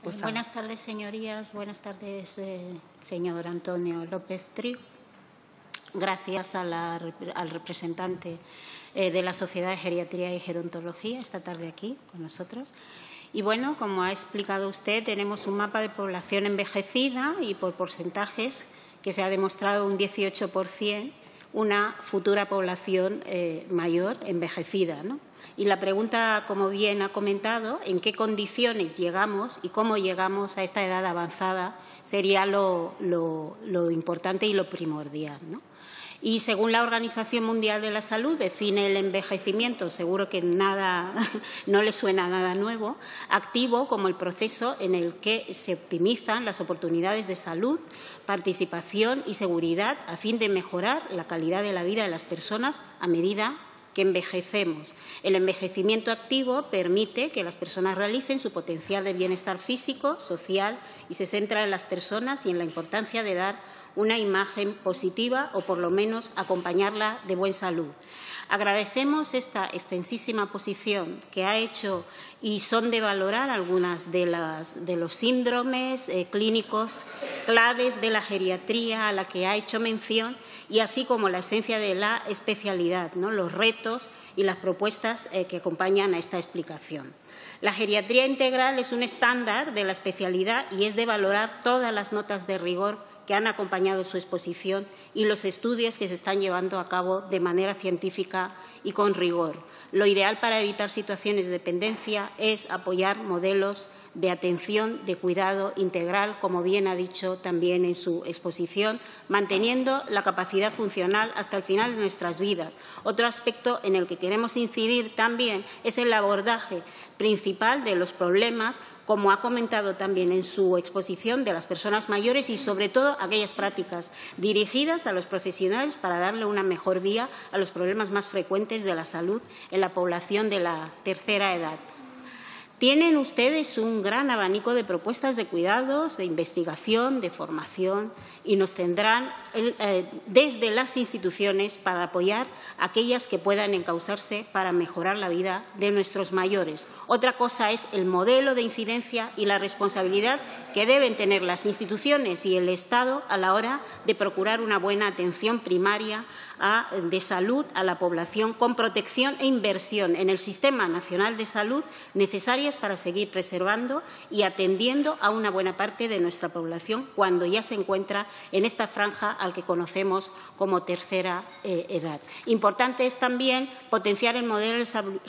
Posada. Buenas tardes, señorías. Buenas tardes, señor Antonio López Trigo. Gracias al representante de la Sociedad de Geriatría y Gerontología esta tarde aquí con nosotros. Y bueno, como ha explicado usted, tenemos un mapa de población envejecida y por porcentajes que se ha demostrado un 18% una futura población mayor envejecida, ¿no? Y la pregunta, como bien ha comentado, en qué condiciones llegamos y cómo llegamos a esta edad avanzada sería lo importante y lo primordial, ¿no? Y según la Organización Mundial de la Salud, define el envejecimiento, seguro que nada, no le suena nada nuevo, activo como el proceso en el que se optimizan las oportunidades de salud, participación y seguridad a fin de mejorar la calidad de la vida de las personas a medida que envejecemos. El envejecimiento activo permite que las personas realicen su potencial de bienestar físico, social y se centra en las personas y en la importancia de dar una imagen positiva o, por lo menos, acompañarla de buena salud. Agradecemos esta extensísima posición que ha hecho y son de valorar algunas de los síndromes clínicos claves de la geriatría a la que ha hecho mención y así como la esencia de la especialidad, ¿no? Los retos y las propuestas que acompañan a esta explicación. La geriatría integral es un estándar de la especialidad y es de valorar todas las notas de rigor que han acompañado su exposición y los estudios que se están llevando a cabo de manera científica y con rigor. Lo ideal para evitar situaciones de dependencia es apoyar modelos de atención, de cuidado integral, como bien ha dicho también en su exposición, manteniendo la capacidad funcional hasta el final de nuestras vidas. Otro aspecto en el que queremos incidir también es el abordaje principal de los problemas, como ha comentado también en su exposición, de las personas mayores y, sobre todo, aquellas prácticas dirigidas a los profesionales para darle una mejor vía a los problemas más frecuentes de la salud en la población de la tercera edad. Tienen ustedes un gran abanico de propuestas de cuidados, de investigación, de formación y nos tendrán desde las instituciones para apoyar aquellas que puedan encauzarse para mejorar la vida de nuestros mayores. Otra cosa es el modelo de incidencia y la responsabilidad que deben tener las instituciones y el Estado a la hora de procurar una buena atención primaria de salud a la población con protección e inversión en el Sistema Nacional de Salud necesarias para seguir preservando y atendiendo a una buena parte de nuestra población cuando ya se encuentra en esta franja al que conocemos como tercera edad. Importante es también potenciar el modelo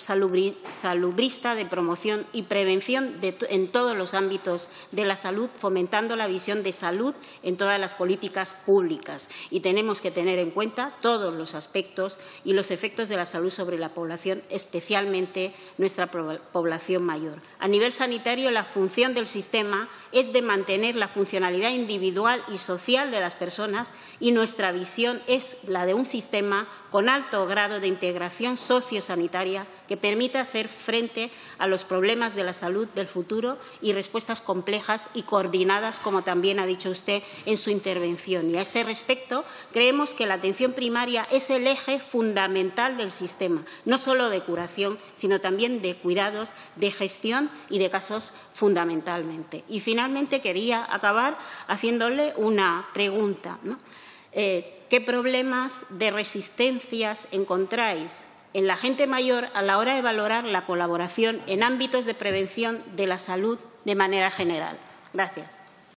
salubrista de promoción y prevención en todos los ámbitos de la salud, fomentando la visión de salud en todas las políticas públicas. Y tenemos que tener en cuenta todos los aspectos y los efectos de la salud sobre la población, especialmente nuestra población mayor. A nivel sanitario, la función del sistema es de mantener la funcionalidad individual y social de las personas y nuestra visión es la de un sistema con alto grado de integración sociosanitaria que permita hacer frente a los problemas de la salud del futuro y respuestas complejas y coordinadas, como también ha dicho usted en su intervención. Y a este respecto, creemos que la atención primaria es el eje fundamental del sistema, no solo de curación, sino también de cuidados, de gestión y de casos fundamentalmente. Y finalmente quería acabar haciéndole una pregunta, ¿no? ¿Qué problemas de resistencias encontráis en la gente mayor a la hora de valorar la colaboración en ámbitos de prevención de la salud de manera general? Gracias.